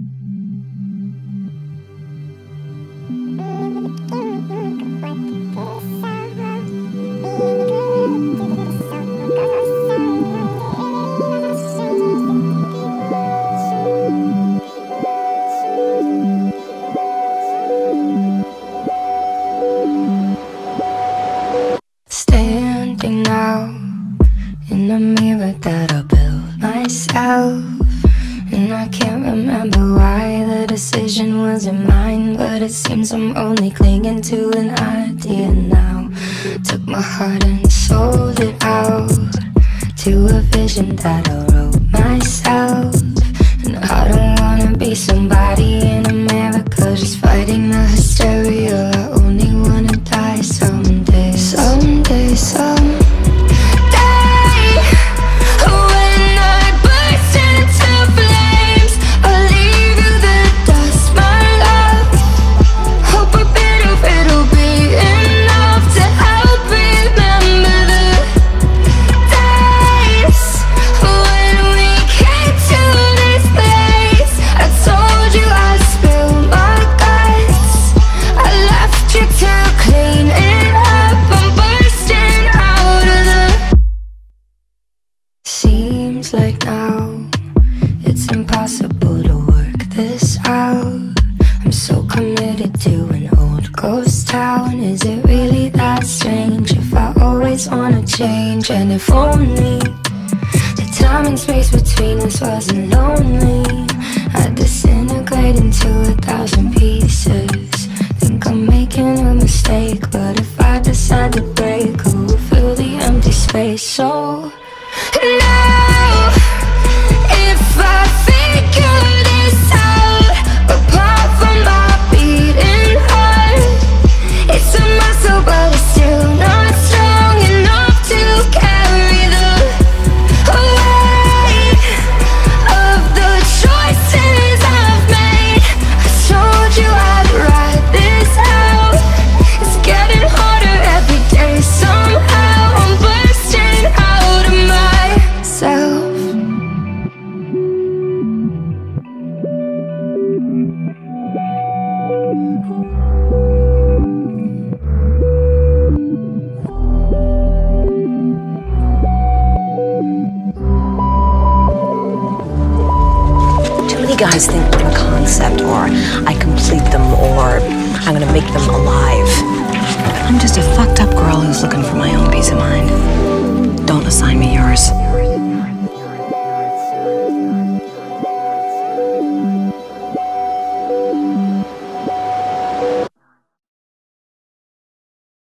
Standing now in the mirror that I built myself, and I can't remember why the decision wasn't mine, but it seems I'm only clinging to an idea now. Took my heart and sold it out to a vision that I wrote myself. And I don't wanna be somebody in America just fighting the hysteria. I only wanna die someday, someday, someday. When I burst into flames, I'll leave you the dust, my love. Hope a bit of it'll be enough to help remember the days when we came to this place. I told you I'd spill my guts, I left you to clean it up. I'm bursting out of the... Seems like now it's impossible to work this out. I'm so committed to an old ghost town. Is it really that strange if I always wanna change? And if only the time and space between us wasn't lonely, I'd disintegrate into 1,000 pieces. Think I'm making a mistake, but if I decide to break, who will fill the empty space? So now, if I figure this out, apart from my beating heart, it's a muscle but it's still not strong enough to carry the weight of the choices I've made. I told you I'd write this out. It's getting harder every day somehow. I'm bursting out of myself. Too many guys think I'm a concept, or I complete them, or I'm gonna make them alive. I'm just a fucked up girl who's looking for my own peace of mind. Don't assign me yours.